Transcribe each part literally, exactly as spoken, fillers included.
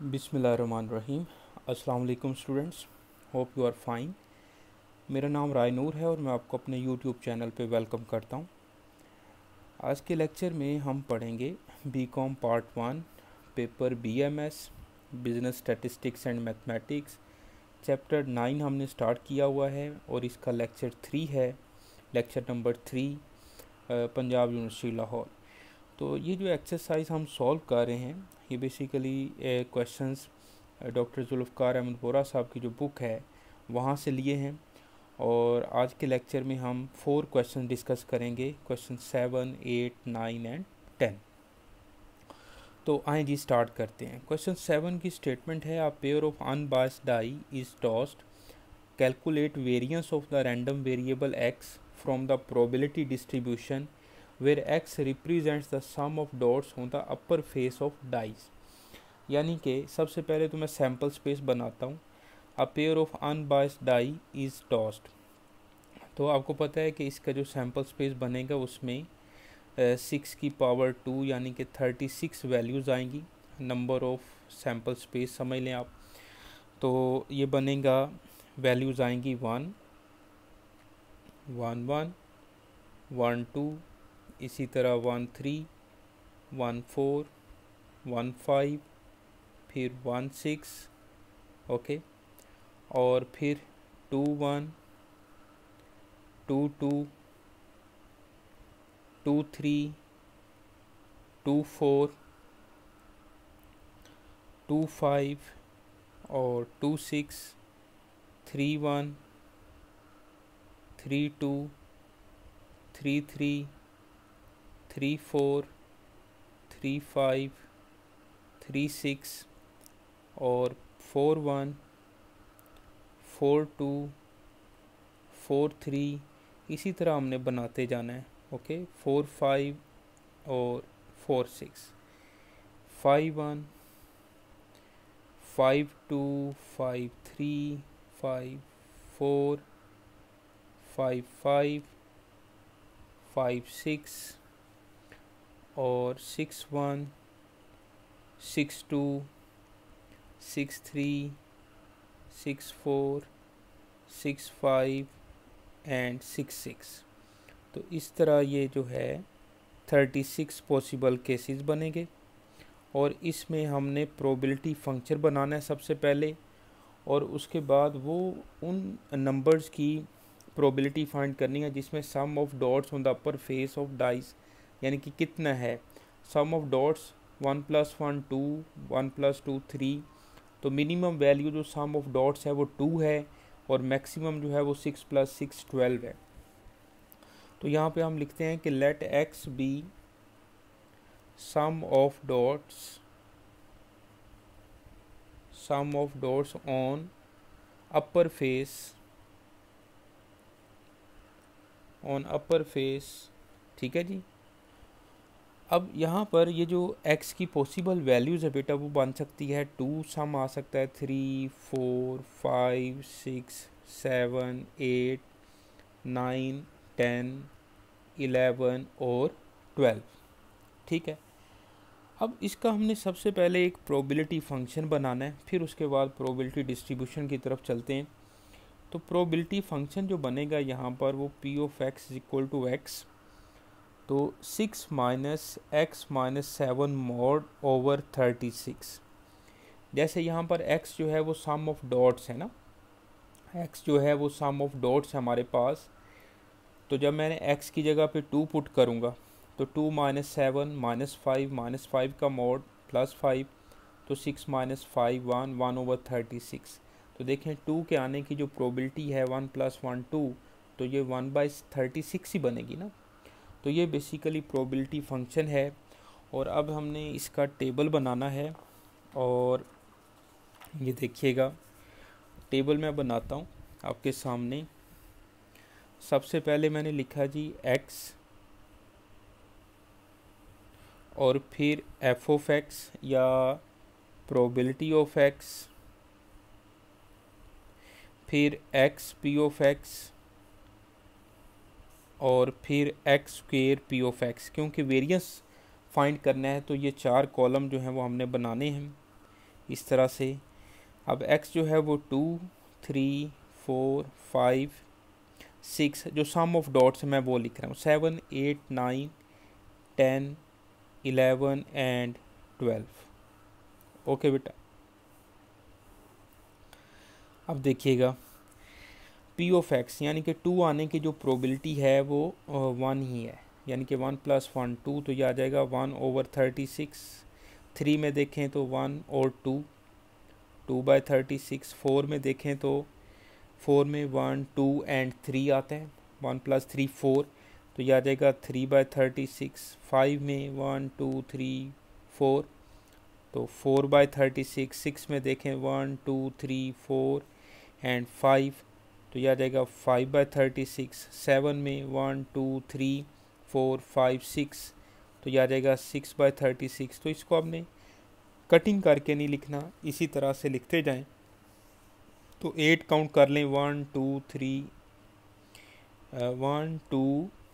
बिस्मिल्लाहिर्रहमानिर्रहीम। अस्सलाम वालेकुम students, hope you are fine. मेरा नाम राय नूर है और मैं आपको अपने यूट्यूब चैनल पे वेलकम करता हूँ। आज के लेक्चर में हम पढ़ेंगे B com part one, paper B M S, business statistics and mathematics. Chapter nine हमने स्टार्ट किया हुआ है और इसका लेक्चर थ्री है, lecture number three, Punjab University Lahore. तो ये जो एक्सरसाइज हम सॉल्व कर रहे हैं ये basically questions doctor Zulfiqar Ahmad Bora sahab की जो बुक है वहाँ से लिए हैं। और आज के लेक्चर में हम फोर क्वेश्चन डिस्कस करेंगे, question seven, eight, nine and ten. तो आए जी स्टार्ट करते हैं। क्वेश्चन सेवन की स्टेटमेंट है, a pair of unbiased die is tossed, calculate variance of the random variable X from the probability distribution where x represents the sum of dots on the upper face of dice। यानी कि सबसे पहले तो मैं sample space बनाता हूँ। A pair of unbiased die is tossed, तो आपको पता है कि इसका जो सैम्पल स्पेस बनेगा उसमें सिक्स की पावर टू यानी कि थर्टी सिक्स वैल्यूज़ आएंगी। नंबर ऑफ सैम्पल स्पेस समझ लें आप। तो ये बनेगा, वैल्यूज़ आएंगी one one one one two, इसी तरह one three, one four, one five, फिर वन सिक्स, ओके, और फिर two one, two two, two three, two four, two five और two six, three one, three two, three three, three four, three five, three six और four one, four two, four three, इसी तरह हमने बनाते जाना है। ओके, फोर फाइव और four six, five one, five two, five three, five four, five five, five six और six one, six two, six three, six four, six five and six six. तो इस तरह ये जो है थर्टी सिक्स पॉसिबल केसेस बनेंगे और इसमें हमने प्रोबेबिलिटी फंक्शन बनाना है सबसे पहले, और उसके बाद वो उन नंबर्स की प्रोबेबिलिटी फाइंड करनी है जिसमें sum of dots on the upper face of dice, यानी कि कितना है sum of dots, one plus one two, one plus two three. तो मिनिमम वैल्यू जो सम ऑफ डॉट्स है वो टू है और मैक्सिमम जो है वो सिक्स प्लस सिक्स ट्वेल्व है। तो यहाँ पे हम लिखते हैं कि let X be sum of dots sum of dots on upper face on upper face ठीक है जी। अब यहाँ पर ये जो x की पॉसिबल वैल्यूज़ है बेटा वो बन सकती है टू, सम आ सकता है three, four, five, six, seven, eight, nine, ten, eleven और ट्वेल्व। ठीक है, अब इसका हमने सबसे पहले एक प्रोबेबिलिटी फंक्शन बनाना है, फिर उसके बाद प्रोबेबिलिटी डिस्ट्रीब्यूशन की तरफ चलते हैं। तो प्रोबेबिलिटी फंक्शन जो बनेगा यहाँ पर वो P of x is equal to X, तो six minus X minus seven mod over thirty six. जैसे यहाँ पर x जो है वो सम ऑफ डॉट्स है ना, x जो है वो सम ऑफ डॉट्स है हमारे पास। तो जब मैंने x की जगह पे टू पुट करूँगा तो two minus seven minus five, minus five का मॉड प्लस फाइव, तो six minus five one, one over thirty six. तो देखें टू के आने की जो प्रोबेबिलिटी है वन प्लस वन टू, तो ये वन बाई थर्टी सिक्स ही बनेगी ना। तो ये बेसिकली प्रोबेबिलिटी फंक्शन है और अब हमने इसका टेबल बनाना है। और ये देखिएगा टेबल मैं बनाता हूँ आपके सामने। सबसे पहले मैंने लिखा जी x और फिर f ऑफ x या प्रोबेबिलिटी ऑफ x, फिर x p ऑफ x और फिर X square P of X. क्योंकि वेरिएंस फाइंड करना है तो ये चार कॉलम जो हैं वो हमने बनाने हैं। इस तरह से। अब x जो है वो two three four five six, जो सम ऑफ डॉट्स मैं वो लिख रहा हूँ, seven eight nine ten eleven and twelve. Okay बेटा, अब देखिएगा पी ऑफ एक्स यानी कि टू आने की जो प्रोबेबिलिटी है वो वन ही है, यानी कि वन प्लस वन टू, तो ये आ जाएगा one over thirty six. Three में देखें तो वन और two, two by thirty six. Four में देखें तो फोर में वन टू एंड थ्री आता है, वन प्लस थ्री फोर, तो यह आ जाएगा three by thirty six. Five में वन टू थ्री फोर, तो four by thirty six. Six में देखें one two three four and five, तो यह आ जाएगा five by thirty six. Seven में one two three four five six, तो यह आ जाएगा सिक्स बाई थर्टी सिक्स। तो इसको आपने कटिंग करके नहीं लिखना, इसी तरह से लिखते जाएं। तो एट काउंट कर लें, one two three one two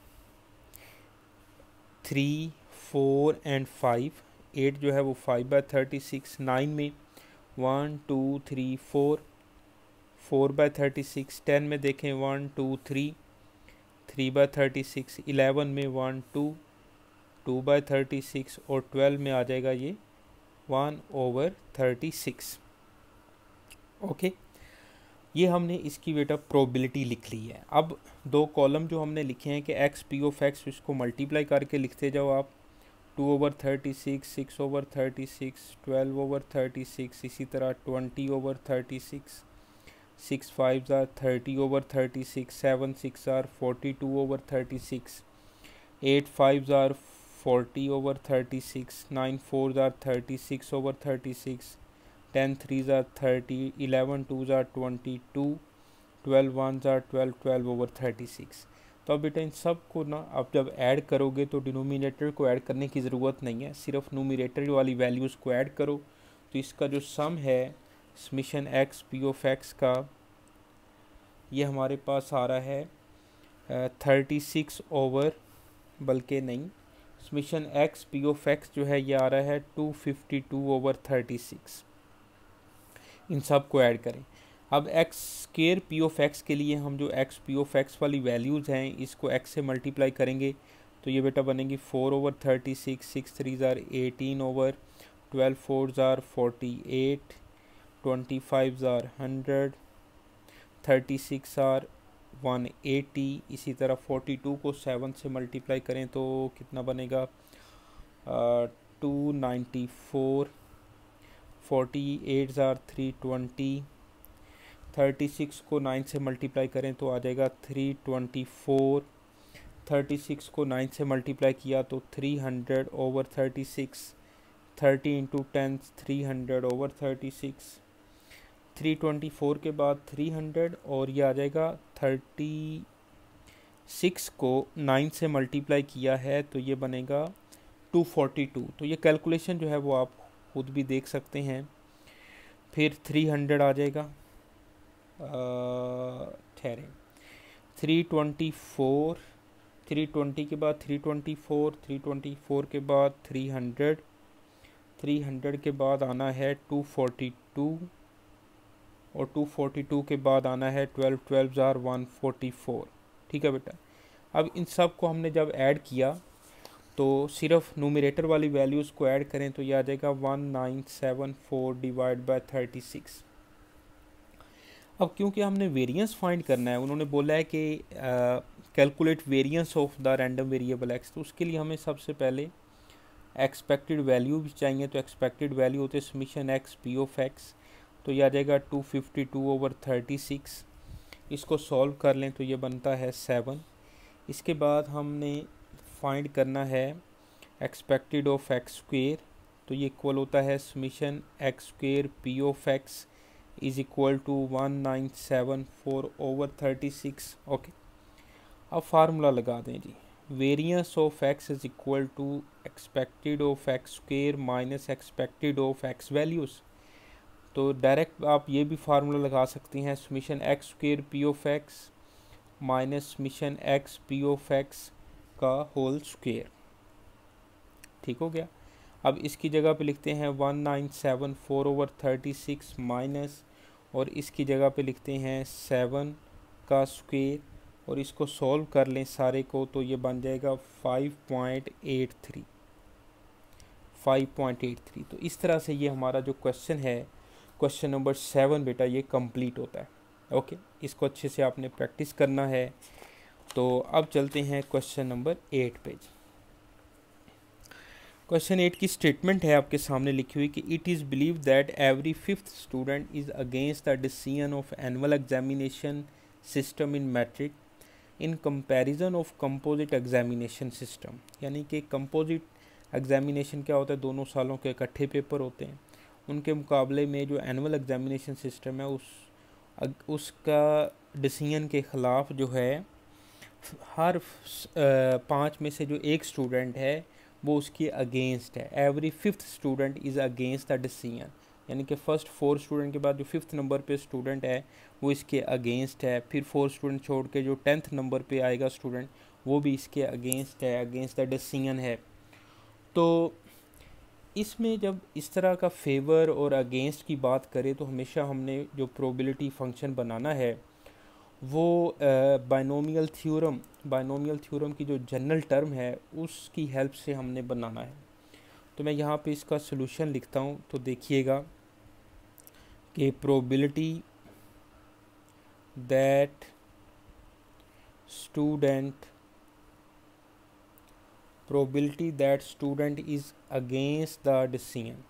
three four and five. Eight जो है वो five by thirty six. Nine में one two three four, four by thirty six. Ten में देखें one two three, three by thirty six. Eleven में one two, two by thirty six. और twelve में आ जाएगा ये one over thirty six. Okay, ये हमने इसकी बेटा प्रोबेबिलिटी लिख ली है। अब दो कॉलम जो हमने लिखे हैं कि एक्स पी ऑफ एक्स, इसको मल्टीप्लाई करके लिखते जाओ आप। Two over thirty six, six over thirty six, twelve over thirty six, इसी तरह twenty over thirty six, six five are thirty over thirty six, seven six are forty two over thirty six, eight five are forty over thirty six, nine four are thirty six over thirty six, ten threes are thirty, eleven twos are twenty two, twelve ones are twelve, twelve over thirty six. तो अब बेटा इन सब को ना आप जब add करोगे तो डिनोमिनेटर को ऐड करने की ज़रूरत नहीं है, सिर्फ नोमिनेटर वाली वैल्यूज़ को ऐड करो। तो इसका जो सम है summation x P of x का, ये हमारे पास आ रहा है थर्टी सिक्स ओवर, बल्कि नहीं, summation x P of x जो है ये आ रहा है two fifty two over thirty six. इन सब को ऐड करें। अब x square p of x के लिए हम जो एक्स पी ऑफ एक्स वाली वैल्यूज़ हैं इसको एक्स से मल्टीप्लाई करेंगे, तो ये बेटा बनेगी four over thirty six, six three ज़ार एटीन ओवर, ट्वेल्व फोर ज़ार फोर्टी एट, ट्वेंटी फाइव ज़ार hundred, thirty six are one eighty. इसी तरह फोर्टी टू को सेवन से मल्टीप्लाई करें तो कितना बनेगा, two ninety four, forty eight ज़ार थ्री ट्वेंटी, थर्टी सिक्स को नाइन से मल्टीप्लाई करें तो आ जाएगा three twenty four, thirty six को नाइन से मल्टीप्लाई किया तो three hundred over thirty six, thirty into ten three hundred over thirty six, three twenty four के बाद थ्री हंड्रेड, और ये आ जाएगा थर्टी सिक्स को नाइन से मल्टीप्लाई किया है तो ये बनेगा टू फोर्टी टू। तो ये कैलकुलेशन जो है वो आप खुद भी देख सकते हैं। फिर थ्री हंड्रेड आ जाएगा, ठहरे, three twenty four, three twenty के बाद three twenty four, three twenty four के बाद थ्री हंड्रेड, थ्री हंड्रेड के बाद आना है टू फोर्टी टू, और टू फोर्टी टू के बाद आना है ट्वेल्व, ट्वेल्व ज़ार वन फोर्टी फोर। ठीक है बेटा, अब इन सब को हमने जब ऐड किया तो सिर्फ नोमिनेटर वाली वैल्यूज़ को ऐड करें तो यह आ जाएगा one nine seven four divide by thirty six. अब क्योंकि हमने वेरिएंस फाइंड करना है, उन्होंने बोला है कि calculate variance of the random variable x, तो उसके लिए हमें सबसे पहले एक्सपेक्टेड वैल्यू भी चाहिए। तो एक्सपेक्टेड वैल्यू होते हैं summation x P of x, तो यह आ जाएगा two fifty two over thirty six. इसको सॉल्व कर लें तो ये बनता है सेवन। इसके बाद हमने फाइंड करना है एक्सपेक्टेड ऑफ एक्स स्क्वेयर, तो ये इक्वल होता है summation x square P of x is equal to one nine seven four over thirty six. Okay, अब फार्मूला लगा दें जी, variance of x is equal to expected of x square minus expected of x values. तो direct आप ये भी formula लगा सकते हैं, summation x square P of x minus summation x P of x का होल स्क्वेयर। ठीक हो गया। अब इसकी जगह पे लिखते हैं one nine seven four over thirty six minus, और इसकी जगह पे लिखते हैं सेवन का स्क्वायर, और इसको सॉल्व कर लें सारे को तो ये बन जाएगा five point eight three, five point eight three. तो इस तरह से ये हमारा जो क्वेश्चन है, क्वेश्चन नंबर सेवन बेटा, ये कंप्लीट होता है। ओके, इसको अच्छे से आपने प्रैक्टिस करना है। तो अब चलते हैं क्वेश्चन नंबर एट पे। क्वेश्चन एट की स्टेटमेंट है आपके सामने लिखी हुई कि it is believe that every fifth student is against the decision of annual examination system in matric in comparison of composite examination system. यानी कि कंपोजिट एग्जामिनेशन क्या होता है, दोनों सालों के इकट्ठे पेपर होते हैं, उनके मुकाबले में जो एनुअल एग्जामिनेशन सिस्टम है उस उसका डिसीजन के ख़िलाफ़ जो है हर पाँच में से जो एक स्टूडेंट है वो उसके अगेंस्ट है। Every fifth student is against the decision, यानी कि फ़र्स्ट फोर स्टूडेंट के बाद जो फिफ्थ नंबर पे स्टूडेंट है वो इसके अगेंस्ट है। फिर फोर स्टूडेंट छोड़ के जो टेंथ नंबर पे आएगा स्टूडेंट वो भी इसके अगेंस्ट है, अगेंस्ट द डिसीजन है। तो इसमें जब इस तरह का फेवर और अगेंस्ट की बात करें तो हमेशा हमने जो प्रोबेबिलिटी फंक्शन बनाना है वो बाइनोमियल थ्योरम बाइनोमियल थ्योरम की जो जनरल टर्म है उसकी हेल्प से हमने बनाना है। तो मैं यहाँ पे इसका सलूशन लिखता हूँ, तो देखिएगा कि probability that student probability that student is against the decision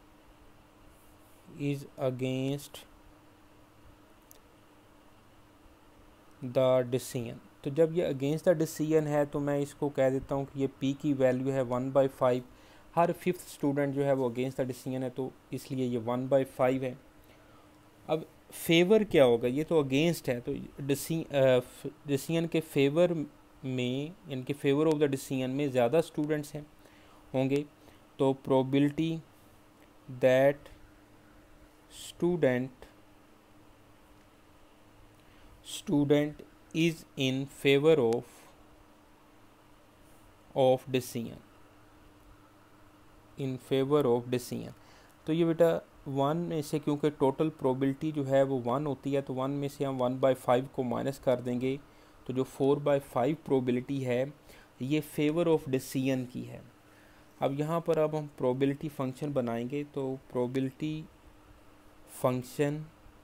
is against the decision. तो जब ये अगेंस्ट द डिसीजन है तो मैं इसको कह देता हूँ कि ये पी की वैल्यू है वन बाई फाइव। हर फिफ्थ स्टूडेंट जो है वो अगेंस्ट द डिसीजन है, तो इसलिए ये वन बाई फाइव है। अब फेवर क्या होगा, ये तो अगेंस्ट है, तो डिसीजन के फेवर में, इनके फेवर ऑफ द डिसीजन में ज़्यादा स्टूडेंट्स हैं होंगे, तो probability that student student is in favour of of decision in favour of decision. तो ये बेटा वन में से, क्योंकि टोटल प्रोबेबिलिटी जो है वो वन होती है, तो वन में से हम वन बाई फाइव को माइनस कर देंगे, तो जो फोर बाई फाइव प्रोबेबिलिटी है ये फेवर ऑफ डिसीजन की है। अब यहाँ पर अब हम प्रोबेबिलिटी फंक्शन बनाएंगे, तो प्रोबेबिलिटी फंक्शन,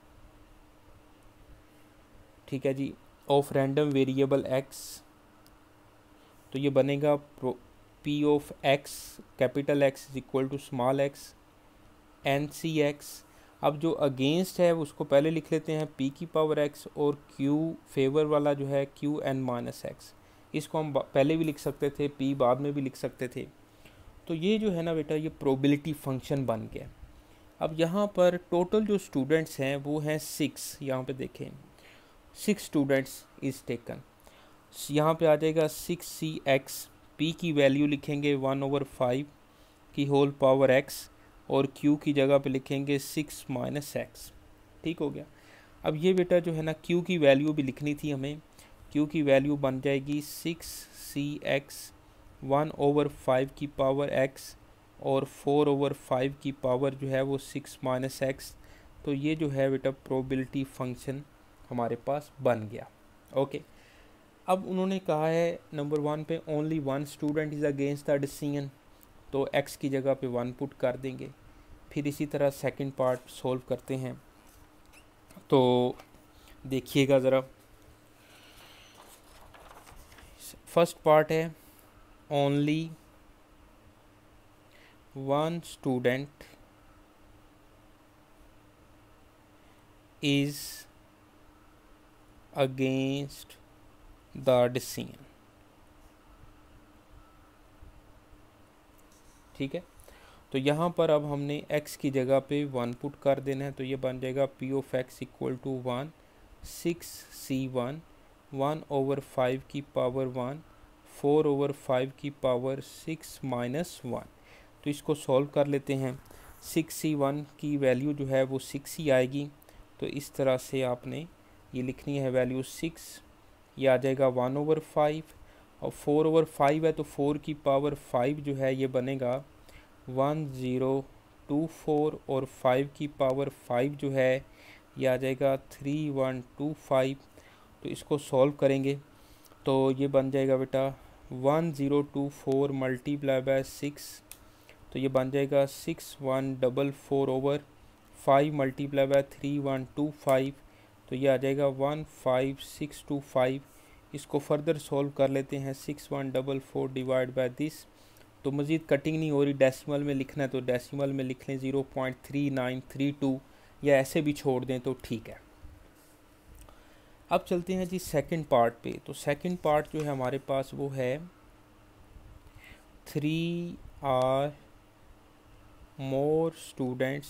ठीक है जी, ऑफ रैंडम वेरिएबल एक्स, तो ये बनेगा pro p of x capital x is equal to small x n c x. अब जो अगेंस्ट है उसको पहले लिख लेते हैं पी की पावर एक्स, और क्यू फेवर वाला जो है क्यू एन माइनस एक्स, इसको हम पहले भी लिख सकते थे, पी बाद में भी लिख सकते थे। तो ये जो है ना बेटा ये प्रोबेबिलिटी फंक्शन बन गया। अब यहाँ पर टोटल जो स्टूडेंट्स हैं वो हैं सिक्स, यहाँ पे देखें सिक्स स्टूडेंट्स इज़ टेकन, यहाँ पे आ जाएगा सिक्स सी एक्स, पी की वैल्यू लिखेंगे वन ओवर फाइव की होल पावर एक्स, और क्यू की जगह पे लिखेंगे सिक्स माइनस एक्स। ठीक हो गया। अब ये बेटा जो है ना क्यू की वैल्यू भी लिखनी थी हमें, क्यू की वैल्यू बन जाएगी six c x one over five की पावर एक्स और फोर ओवर फाइव की पावर जो है वो सिक्स माइनस एक्स। तो ये जो है बेटा प्रोबेबिलिटी फंक्शन हमारे पास बन गया। ओके, अब उन्होंने कहा है नंबर वन पे only one student is against the decision, तो एक्स की जगह पे वन पुट कर देंगे। फिर इसी तरह सेकंड पार्ट सॉल्व करते हैं, तो देखिएगा ज़रा। फर्स्ट पार्ट है only one student is against the decision. ठीक है, तो यहाँ पर अब हमने x की जगह पे वन पुट कर देना है, तो ये बन जाएगा p of x equal to one six C one one over five की power one four over five की पावर सिक्स माइनस वन। तो इसको सॉल्व कर लेते हैं। सिक्स सी वन की वैल्यू जो है वो सिक्स ही आएगी, तो इस तरह से आपने ये लिखनी है वैल्यू सिक्स, ये आ जाएगा वन ओवर फाइव, और फोर ओवर फाइव है तो फोर की पावर फाइव जो है ये बनेगा वन ज़ीरो टू फोर और फाइव की पावर फाइव जो है ये आ जाएगा थ्री वन टू फाइव। तो इसको सॉल्व करेंगे तो ये बन जाएगा बेटा one zero two four multiply by six, तो ये बन जाएगा six one double four over five multiply by three one two five, तो ये आ जाएगा one five six two five. इसको फर्दर सॉल्व कर लेते हैं, six one double four divide by this, तो मज़ीद कटिंग नहीं हो रही, डेसिमल में लिखना है तो डेसिमल में लिख लें zero point three nine three two, या ऐसे भी छोड़ दें तो ठीक है। अब चलते हैं जी सेकंड पार्ट पे। तो सेकंड पार्ट जो है हमारे पास वो है three or more students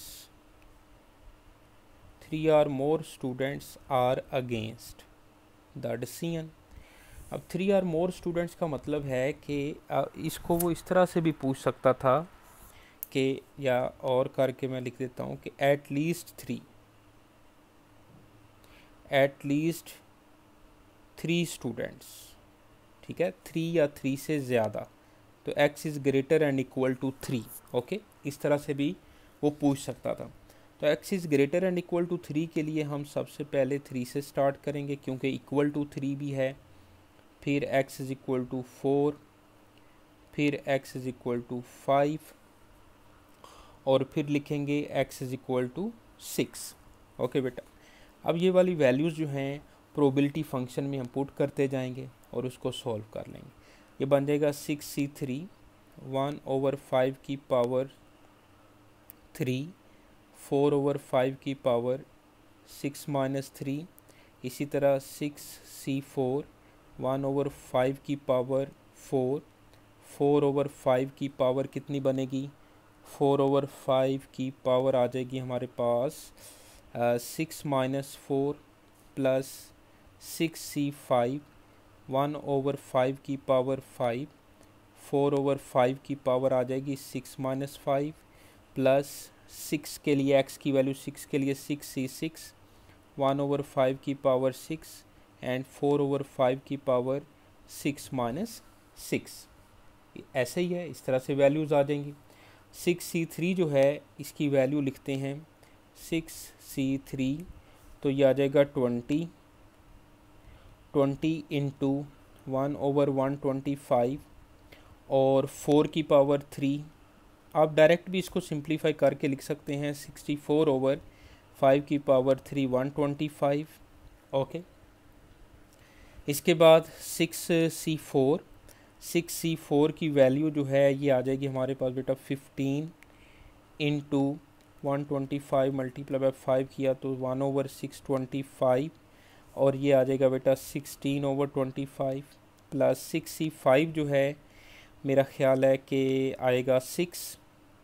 three or more students are against the decision. अब थ्री आर मोर स्टूडेंट्स का मतलब है कि इसको वो इस तरह से भी पूछ सकता था कि, या और करके मैं लिख देता हूँ कि at least three at least three students, ठीक है, थ्री या थ्री से ज़्यादा, तो x is greater and equal to three. Okay, इस तरह से भी वो पूछ सकता था। तो x is greater and equal to three के लिए हम सबसे पहले थ्री से स्टार्ट करेंगे क्योंकि इक्वल टू थ्री भी है, फिर x is equal to four, फिर x is equal to five, और फिर लिखेंगे x is equal to six. Okay बेटा, अब ये वाली वैल्यूज़ जो हैं प्रोबेबिलिटी फंक्शन में हम पुट करते जाएंगे और उसको सॉल्व कर लेंगे। ये बन जाएगा six c three one over five की power three, four over five की पावर सिक्स माइनस थ्री, इसी तरह six c four one over five की power four, four over five की पावर कितनी बनेगी, फोर ओवर फाइव की पावर आ जाएगी हमारे पास six minus four plus six c five one over five की power five, four over five की पावर आ जाएगी six minus five plus six के लिए एक्स की वैल्यू सिक्स के लिए six c six one over five की power six and four over five की पावर सिक्स माइनस सिक्स। ऐसे ही है, इस तरह से वैल्यूज़ आ जाएंगी। सिक्स सी थ्री जो है इसकी वैल्यू लिखते हैं सिक्स सी थ्री, तो ये आ जाएगा twenty, twenty into one over one twenty five और फोर की पावर थ्री। आप डायरेक्ट भी इसको सिंप्लीफाई करके लिख सकते हैं, सिक्सटी फोर ओवर फाइव की power three one twenty five. Okay, इसके बाद six c four six c four की वैल्यू जो है ये आ जाएगी हमारे पास बेटा fifteen into one twenty five multiply by five किया तो one over six twenty five, और ये आ जाएगा बेटा sixteen over twenty five plus six c five जो है मेरा ख्याल है कि आएगा सिक्स,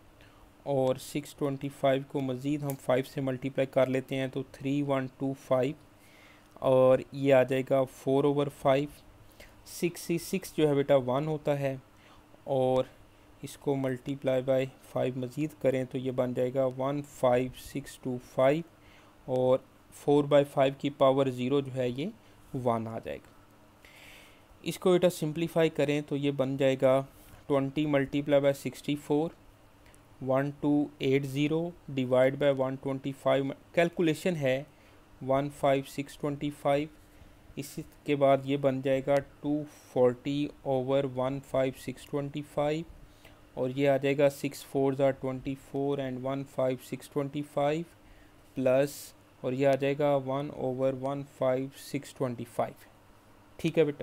और सिक्स ट्वेंटी फाइव को मज़ीद हम फाइव से मल्टीप्लाई कर लेते हैं तो थ्री वन टू फाइव, और ये आ जाएगा four over five. Six c six जो है बेटा वन होता है, और इसको मल्टीप्लाई बाय फाइव मज़ीद करें तो ये बन जाएगा one five six two five, और फोर बाई फाइव की पावर ज़ीरो जो है ये वन आ जाएगा। इसको बेटा सिंप्लीफाई करें तो ये बन जाएगा twenty multiply by sixty four one two eight zero divide by one twenty five, calculation है one five six twenty five. इसके बाद ये बन जाएगा two forty over one five six twenty five, और ये आ जाएगा सिक्स फोर ज़ा twenty four and one five six twenty five plus, और ये आ जाएगा one over one five six twenty five. ठीक है बेटा,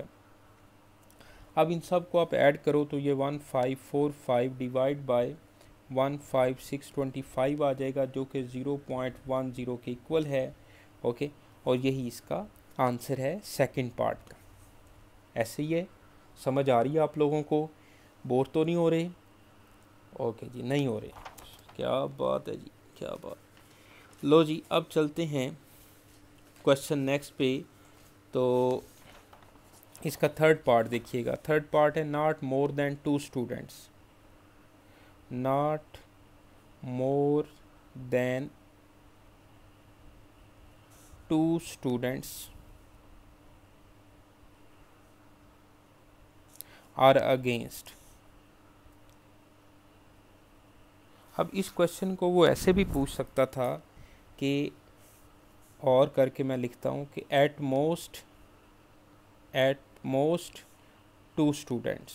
अब इन सब को आप ऐड करो तो ये one five four five divide by one five six twenty five आ जाएगा जो कि ज़ीरो पॉइंट वन ज़ीरो के इक्वल है। ओके, और यही इसका आंसर है सेकंड पार्ट का। ऐसे ही है, समझ आ रही है आप लोगों को, बोर तो नहीं हो रहे? ओके जी, नहीं हो रहे, क्या बात है जी, क्या बात। लो जी, अब चलते हैं क्वेश्चन नेक्स्ट पे। तो इसका थर्ड पार्ट देखिएगा, थर्ड पार्ट है not more than two students, not more than two students are against अब इस क्वेश्चन को वो ऐसे भी पूछ सकता था कि और करके मैं लिखता हूँ कि at most at most two students.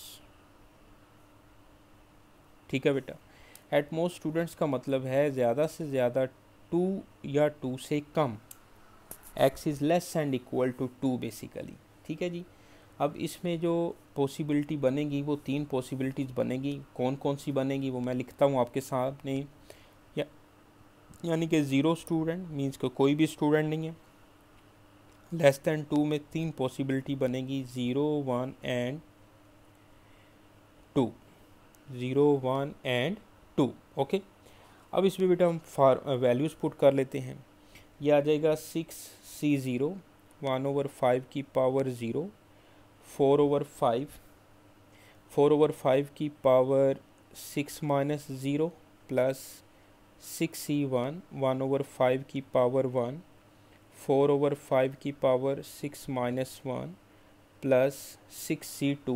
ठीक है बेटा, एट मोस्ट स्टूडेंट्स का मतलब है ज़्यादा से ज़्यादा टू या टू से कम, X is less and equal to two basically. ठीक है जी। अब इसमें जो पॉसिबिलिटी बनेगी वो तीन पॉसिबिलिटीज़ बनेगी। कौन कौन सी बनेगी वो मैं लिखता हूँ आपके सामने। या यानी कि ज़ीरो स्टूडेंट मीन्स कि कोई भी स्टूडेंट नहीं है। लेस दैन टू में तीन पॉसिबिलिटी बनेगी, zero one and two, zero one and two. Okay, अब इसमें बेटा हम फार वैल्यूज़ पुट कर लेते हैं। ये आ जाएगा six C zero, one over five की power zero, four over five, four over five की power six minus zero, plus six सी वन, वन ओवर फाइव की power one, four over five की power six minus one, plus six C two,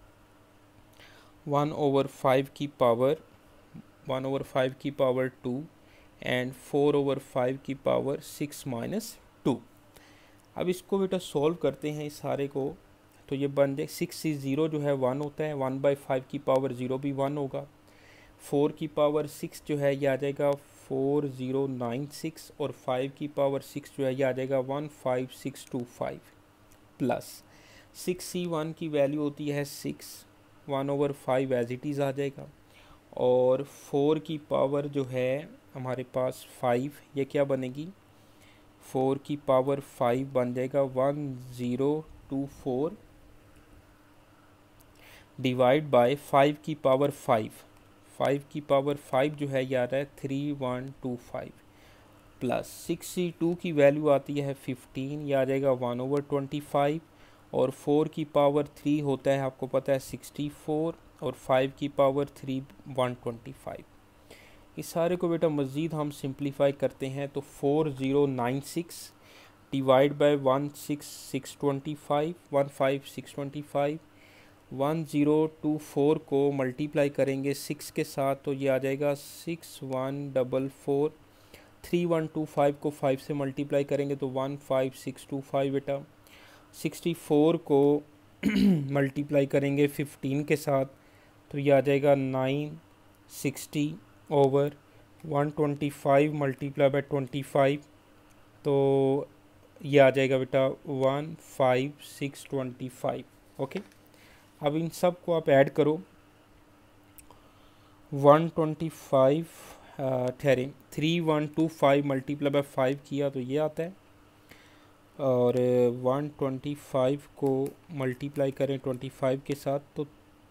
one over five की power one over five की power two, and four over five की power six minus two. अब इसको बेटा solve करते हैं इस सारे को, तो ये बन जाए सिक्स सी ज़ीरो जो है वन होता है, वन बाई फाइव की पावर ज़ीरो भी वन होगा, फोर की पावर सिक्स जो है ये आ जाएगा फोर ज़ीरो नाइन सिक्स, और फाइव की पावर सिक्स जो है ये आ जाएगा one five six two five, plus six सी वन की वैल्यू होती है six, one over five as it is आ जाएगा, और फोर की पावर जो है हमारे पास फाइव, ये क्या बनेगी, फोर की पावर फाइव बन जाएगा one zero two four divide by five की पावर फाइव, फाइव की पावर फाइव जो है ये आ रहा है three one two five, plus six C two की वैल्यू आती है फिफ्टीन, ये आ जाएगा वन ओवर ट्वेंटी फाइव, और फोर की पावर थ्री होता है आपको पता है सिक्सटी फोर, और फाइव की power three one twenty five. इस सारे को बेटा मज़ीद हम सिंप्लीफाई करते हैं तो four zero nine six divide by one six six twenty five, one five six twenty five, one zero two four को मल्टीप्लाई करेंगे सिक्स के साथ तो ये आ जाएगा six one double four, three one two five को फाइव से मल्टीप्लाई करेंगे तो one five six two five बेटा, सिक्सटी फोर को मल्टीप्लाई करेंगे फिफ्टीन के साथ तो ये आ जाएगा nine sixty over one twenty five multiply by twenty five, तो ये आ जाएगा बेटा one five six twenty five. Okay, अब इन सब को आप ऐड करो, वन ट्वेंटी फाइव ठहरें three one two five multiply by five किया तो ये आता है, और वन ट्वेंटी फाइव को मल्टीप्लाई करें ट्वेंटी फाइव के साथ तो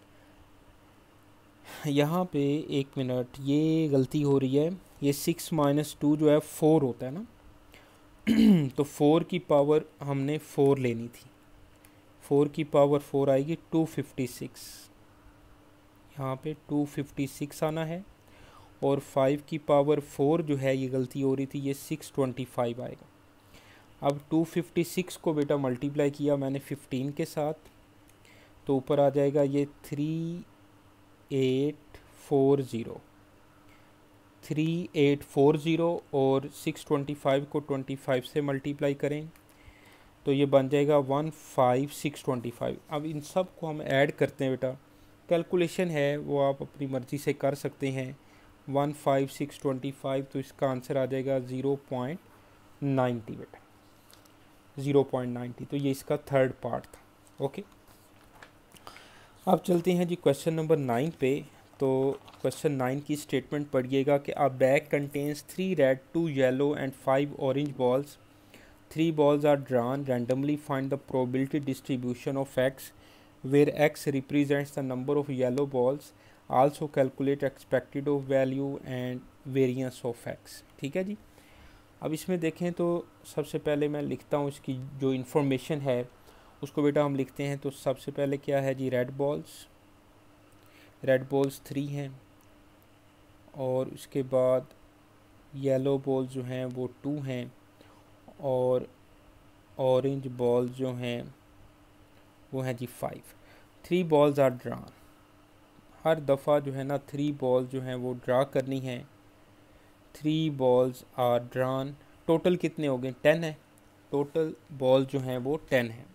यहाँ पे एक मिनट ये गलती हो रही है, ये सिक्स माइनस टू जो है फोर होता है ना तो फोर की पावर हमने फोर लेनी थी, फोर की पावर फोर आएगी टू फिफ्टी सिक्स, यहाँ पे टू फिफ्टी सिक्स आना है, और फाइव की पावर फोर जो है ये गलती हो रही थी, ये सिक्स ट्वेंटी फाइव आएगा। अब टू फिफ्टी सिक्स को बेटा मल्टीप्लाई किया मैंने फिफ्टीन के साथ तो ऊपर आ जाएगा ये three eight four zero, three eight four zero, और सिक्स ट्वेंटी फाइव को ट्वेंटी फाइव से मल्टीप्लाई करें तो ये बन जाएगा one five six twenty five. अब इन सब को हम ऐड करते हैं बेटा, कैलकुलेशन है वो आप अपनी मर्ज़ी से कर सकते हैं, one five six twenty five तो इसका आंसर आ जाएगा ज़ीरो पॉइंट नाइन्टी बेटा, ज़ीरो पॉइंट नाइन्टी, तो ये इसका थर्ड पार्ट था। ओके, अब चलते हैं जी क्वेश्चन नंबर नाइन पे। तो क्वेश्चन नाइन की स्टेटमेंट पढ़िएगा कि a bag contains three red, two yellow and five orange balls, three balls are drawn randomly, find the probability distribution of X where X represents the number of yellow balls, also calculate expected of value and variance of X. ठीक है जी। अब इसमें देखें तो सबसे पहले मैं लिखता हूँ इसकी जो इन्फॉर्मेशन है उसको बेटा हम लिखते हैं। तो सबसे पहले क्या है जी, red balls, red balls three हैं, और उसके बाद येलो बॉल्स जो हैं वो टू हैं, और ऑरेंज बॉल्स जो हैं वो हैं जी five. Three balls are drawn, हर दफ़ा जो है ना थ्री बॉल जो हैं वो ड्रा करनी है। Three balls are drawn, total कितने हो गए, टेन है, टोटल बॉल जो हैं वो टेन है।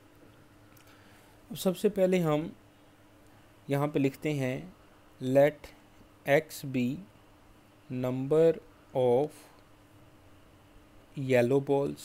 सबसे पहले हम यहाँ पे लिखते हैं let X be number of yellow balls.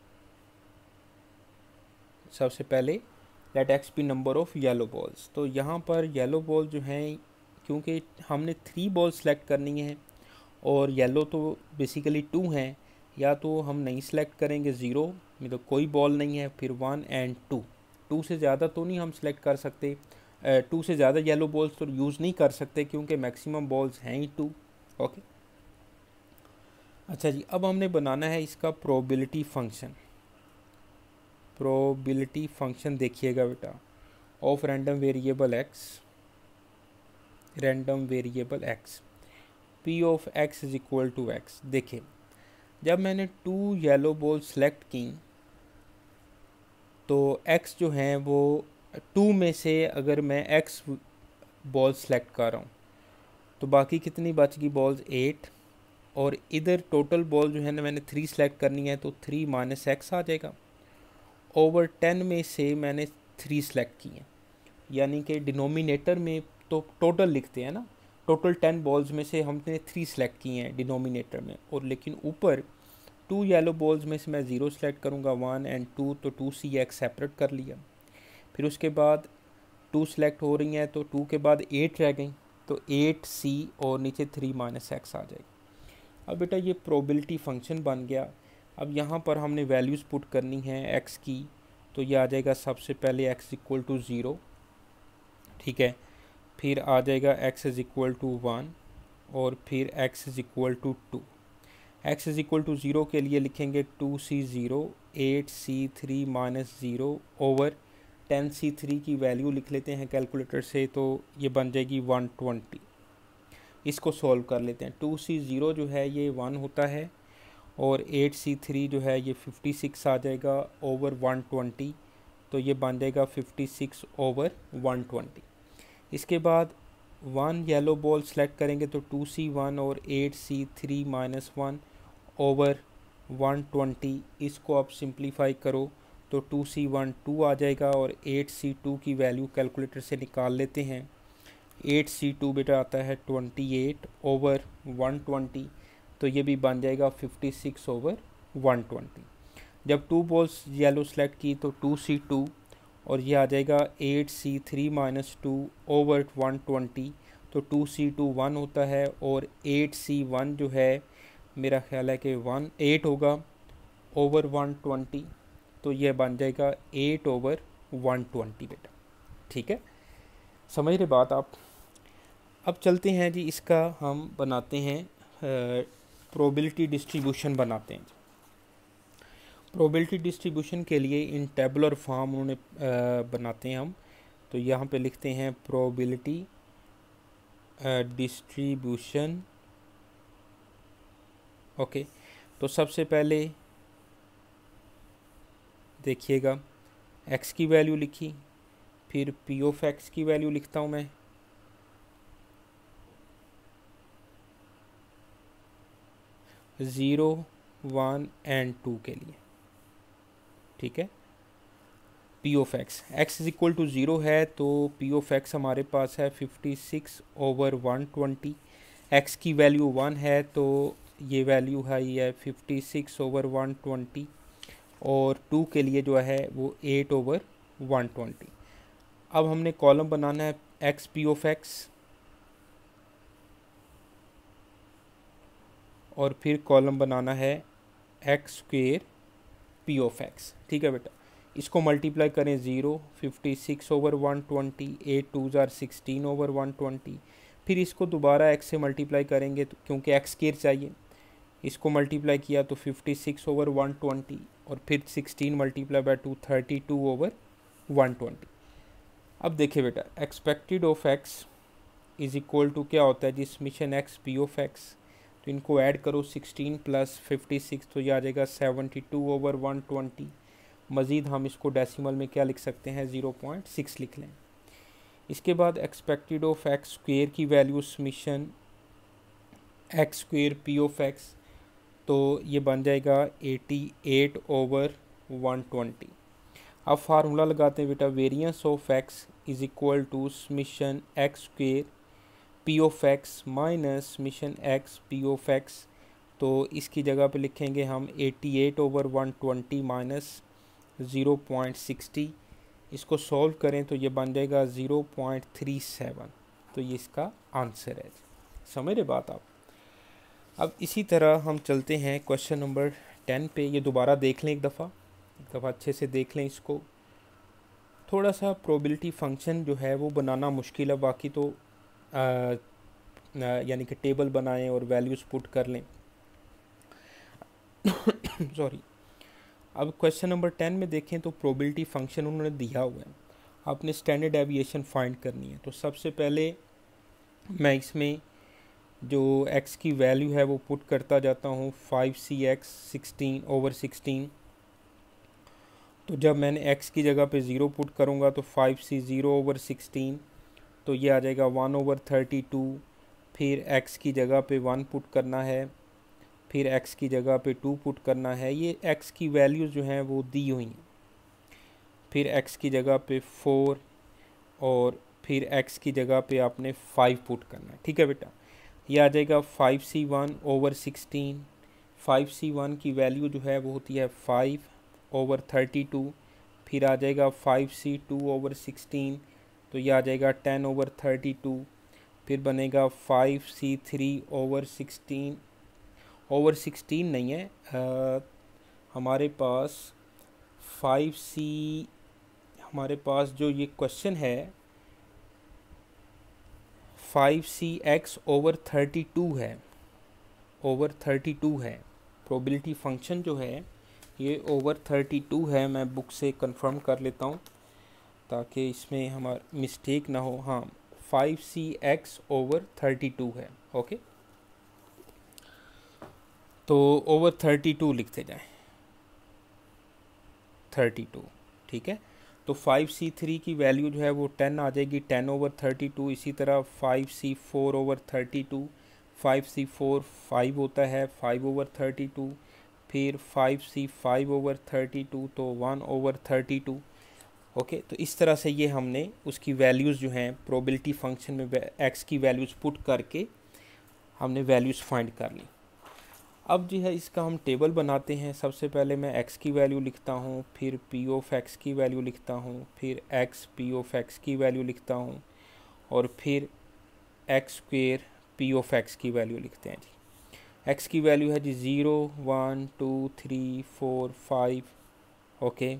सबसे पहले let X be number of yellow balls. तो यहाँ पर येलो बॉल जो हैं, क्योंकि हमने थ्री बॉल सेलेक्ट करनी है और येलो तो बेसिकली टू हैं, या तो हम नहीं सेलेक्ट करेंगे ज़ीरो में तो कोई बॉल नहीं है, फिर वन एंड टू, टू से ज़्यादा तो नहीं हम सेलेक्ट कर सकते, टू से ज़्यादा येलो बॉल्स तो यूज़ नहीं कर सकते क्योंकि मैक्सिमम बॉल्स हैं ही टू। ओके, अच्छा जी, अब हमने बनाना है इसका प्रोबेबिलिटी फंक्शन। प्रोबेबिलिटी फंक्शन देखिएगा बेटा, of random variable X, random variable X, P of x is equal to X. देखिए, जब मैंने टू येलो बॉल सेलेक्ट की तो एक्स जो हैं वो टू में से अगर मैं एक्स बॉल सेलेक्ट कर रहा हूँ तो बाकी कितनी बच गई बॉल्स, एट, और इधर टोटल बॉल जो है ना मैंने थ्री सेलेक्ट करनी है तो थ्री माइनस एक्स आ जाएगा। ओवर टेन में से मैंने थ्री सेलेक्ट किए, यानी कि डिनोमिनेटर में तो टोटल लिखते हैं ना, टोटल टेन बॉल्स में से हमने थ्री सेलेक्ट किए हैं डिनोमिनेटर में, और लेकिन ऊपर टू येलो बॉल्स में से मैं ज़ीरो सेलेक्ट करूँगा, वन एंड टू, तो टू सी एक्स सेपरेट कर लिया। फिर उसके बाद टू सेलेक्ट हो रही हैं तो टू के बाद एट रह गई, तो एट सी और नीचे थ्री माइनस एक्स आ जाएगा। अब बेटा ये प्रोबेबिलिटी फंक्शन बन गया। अब यहाँ पर हमने वैल्यूज़ पुट करनी है एक्स की, तो ये आ जाएगा सबसे पहले एक्स इक्वल टू ज़ीरो, ठीक है, फिर आ जाएगा X is equal to one, और फिर X is equal to two. X is equal to zero के लिए लिखेंगे two C zero, eight C three minus zero over ten C three की वैल्यू लिख लेते हैं कैलकुलेटर से, तो ये बन जाएगी वन ट्वेंटी। इसको सॉल्व कर लेते हैं। टू सी ज़ीरो जो है ये वन होता है और एट सी थ्री जो है ये फिफ्टी सिक्स आ जाएगा ओवर वन ट्वेंटी, तो ये बन जाएगा fifty six over one twenty. इसके बाद वन येलो बॉल सेलेक्ट करेंगे तो टू सी वन और eight C three minus one over one twenty, इसको आप सिंप्लीफाई करो तो टू सी वन टू आ जाएगा, और एट सी टू की वैल्यू कैलकुलेटर से निकाल लेते हैं। एट सी टू बेटा आता है twenty eight over one twenty, तो ये भी बन जाएगा fifty six over one twenty. जब टू बॉल्स येलो सेलेक्ट की तो टू सी टू, और ये आ जाएगा eight C three minus two over one twenty, तो टू सी टू वन होता है, और एट सी वन जो है मेरा ख्याल है कि वन एट होगा ओवर वन ट्वेंटी, तो ये बन जाएगा एट ओवर वन ट्वेंटी बेटा, ठीक है, समझ रहे बात आप। अब चलते हैं जी, इसका हम बनाते हैं प्रोबेबिलिटी डिस्ट्रीब्यूशन बनाते हैं। प्रोबेबिलिटी डिस्ट्रीब्यूशन के लिए इन टेबुलर फॉर्म उन्होंने बनाते हैं हम, तो यहाँ पे लिखते हैं प्रोबेबिलिटी डिस्ट्रीब्यूशन। ओके, तो सबसे पहले देखिएगा एक्स की वैल्यू लिखी, फिर पी ऑफ एक्स की वैल्यू लिखता हूँ मैं, ज़ीरो वन एंड टू के लिए, ठीक है। P of X, X is equal to zero है तो पी ऑफ एक्स हमारे पास है fifty six over one twenty. X की वैल्यू वन है तो ये वैल्यू है ये fifty six over one twenty, और टू के लिए जो है वो एट ओवर वन ट्वेंटी। अब हमने कॉलम बनाना है एक्स पी ऑफ एक्स, और फिर कॉलम बनाना है X square P of X, ठीक है बेटा। इसको मल्टीप्लाई करें zero, fifty six over one twenty, eight two ज़ार सिक्सटीन ओवर वन ट्वेंटी, फिर इसको दोबारा एक्स से मल्टीप्लाई करेंगे तो क्योंकि एक्स स्क्वेयर चाहिए, इसको मल्टीप्लाई किया तो fifty six over one twenty, और फिर sixteen multiply by two, thirty two over one twenty. अब देखिए बेटा, expected of x is equal to क्या होता है जी, summation X P of x, तो इनको ऐड करो सिक्सटीन प्लस फिफ्टी सिक्स, तो ये आ जाएगा seventy two over one twenty. मज़ीद हम इसको डेसिमल में क्या लिख सकते हैं, ज़ीरो पॉइंट सिक्स लिख लें। इसके बाद एक्सपेक्टेड ऑफ एक्स स्क्वेयर की value summation x square P of x, तो ये बन जाएगा eighty eight over one twenty. अब फार्मूला लगाते हैं बेटा, variance of x is equal to summation x square P of x minus summation x P of x. तो इसकी जगह पे लिखेंगे हम eighty eight over one twenty minus zero point sixty. इसको सॉल्व करें तो ये बन जाएगा ज़ीरो पॉइंट थ्री सेवन। तो ये इसका आंसर है। समझ रहे बात आप। अब इसी तरह हम चलते हैं क्वेश्चन नंबर टेन पे। ये दोबारा देख लें एक दफ़ा, एक दफ़ा अच्छे से देख लें इसको। थोड़ा सा प्रोबेबिलिटी फंक्शन जो है वो बनाना मुश्किल है, बाकी तो यानी कि टेबल बनाएं और वैल्यूज़ पुट कर लें। सॉरी। अब क्वेश्चन नंबर टेन में देखें तो प्रोबेबिलिटी फंक्शन उन्होंने दिया हुआ है, आपने स्टैंडर्ड डेविएशन फाइंड करनी है। तो सबसे पहले मैं इसमें जो x की वैल्यू है वो पुट करता जाता हूँ, five C X sixteen over sixteen. तो जब मैंने x की जगह पे ज़ीरो पुट करूँगा तो five C zero over sixteen, तो ये आ जाएगा वन ओवर थर्टी टू। फिर x की जगह पे वन पुट करना है, फिर x की जगह पे टू पुट करना है। ये x की वैल्यूज़ जो हैं वो दी हुई हैं। फिर x की जगह पे फोर और फिर x की जगह पे आपने फाइव पुट करना है। ठीक है बेटा, ये आ जाएगा five C one over sixteen. Five C one की वैल्यू जो है वो होती है फाइव ओवर थर्टी टू। फिर आ जाएगा five C two over sixteen, तो ये आ जाएगा टेन ओवर थर्टी टू। फिर बनेगा five C three over sixteen, over sixteen नहीं है आ, हमारे पास फाइव सी, हमारे पास जो ये क्वेश्चन है five C X over thirty two है, ओवर थर्टी टू है। प्रोबेबिलिटी फंक्शन जो है ये ओवर थर्टी टू है। मैं बुक से कंफर्म कर लेता हूँ ताकि इसमें हमारा मिस्टेक ना हो। हाँ, five C X over thirty two है। ओके, तो ओवर थर्टी टू लिखते जाएं, थर्टी टू। ठीक है, तो फाइव सी थ्री की वैल्यू जो है वो टेन आ जाएगी, टेन ओवर थर्टी टू। इसी तरह five C four over thirty two, five C four five होता है, फाइव ओवर थर्टी टू। फिर five C five over thirty two, तो one over thirty two. Okay, तो इस तरह से ये हमने उसकी वैल्यूज़ जो हैं प्रोबेबिलिटी फंक्शन में एक्स की वैल्यूज़ पुट करके हमने वैल्यूज़ फाइंड कर ली। अब जो है इसका हम टेबल बनाते हैं। सबसे पहले मैं x की वैल्यू लिखता हूँ, फिर p ऑफ x की वैल्यू लिखता हूँ, फिर x p ऑफ x की वैल्यू लिखता हूँ, और फिर x square p of x की वैल्यू लिखते हैं जी। x की वैल्यू है जी zero one two three four five. Okay,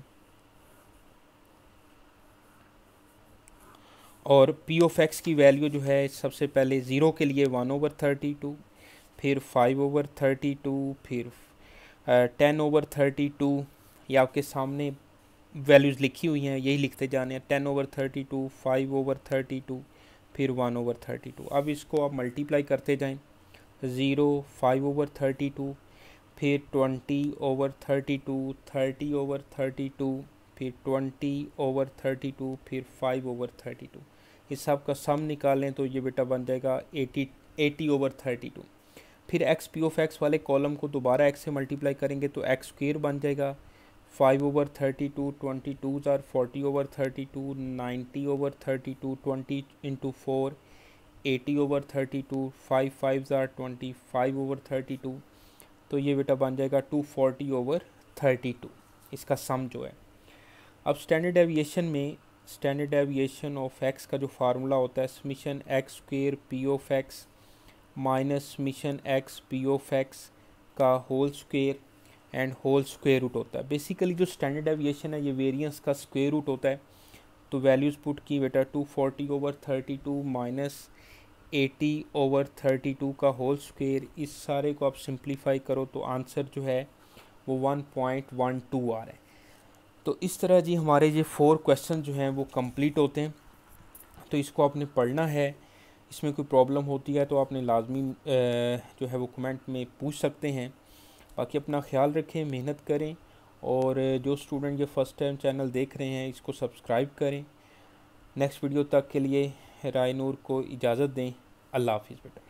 और p ऑफ x की वैल्यू जो है सबसे पहले ज़ीरो के लिए वन ओवर थर्टी टू, फिर फाइव ओवर थर्टी टू, फिर टेन ओवर थर्टी टू। ये आपके सामने वैल्यूज़ लिखी हुई हैं, यही लिखते जाने हैं। Ten over thirty two, five over thirty two, फिर वन ओवर थर्टी टू। अब इसको आप मल्टीप्लाई करते जाएं, zero five over thirty two, फिर twenty over thirty two, thirty over thirty two, फिर ट्वेंटी ओवर थर्टी टू, फिर फाइव ओवर थर्टी टू। इस सब का सम निकालें तो ये बेटा बन जाएगा eighty eighty over thirty two. फिर एक्स पी ऑफ एक्स वाले कॉलम को दोबारा एक्स से मल्टीप्लाई करेंगे तो एक्स स्क्वेयर बन जाएगा। Five over thirty two, twenty two ज़ार forty over thirty two, ninety over thirty two, twenty into four, eighty over thirty two, five five ज़ार twenty, five over thirty two. तो ये बेटा बन जाएगा two forty over thirty two, इसका sum जो है। अब स्टैंडर्ड डेविएशन में, स्टैंडर्ड डेविएशन ऑफ एक्स का जो फार्मूला होता है summation x square P of x minus summation x P of x का whole square and whole square root होता है। बेसिकली जो स्टैंडर्ड डेविएशन है ये वेरिएंस का स्क्वेयर रूट होता है। तो वैल्यूज़ पुट की बेटा two forty over thirty two minus eighty over thirty two का होल स्क्वेयर। इस सारे को आप सिंप्लीफाई करो तो आंसर जो है वो वन पॉइंट वन टू आ रहा है। तो इस तरह जी हमारे ये फोर क्वेश्चन जो हैं वो कंप्लीट होते हैं। तो इसको आपने पढ़ना है। इसमें कोई प्रॉब्लम होती है तो आपने लाजमी जो है वो कमेंट में पूछ सकते हैं। बाकी अपना ख्याल रखें, मेहनत करें, और जो स्टूडेंट ये फ़र्स्ट टाइम चैनल देख रहे हैं इसको सब्सक्राइब करें। नेक्स्ट वीडियो तक के लिए रायनूर को इजाज़त दें। अल्लाह हाफिज़ बेटा।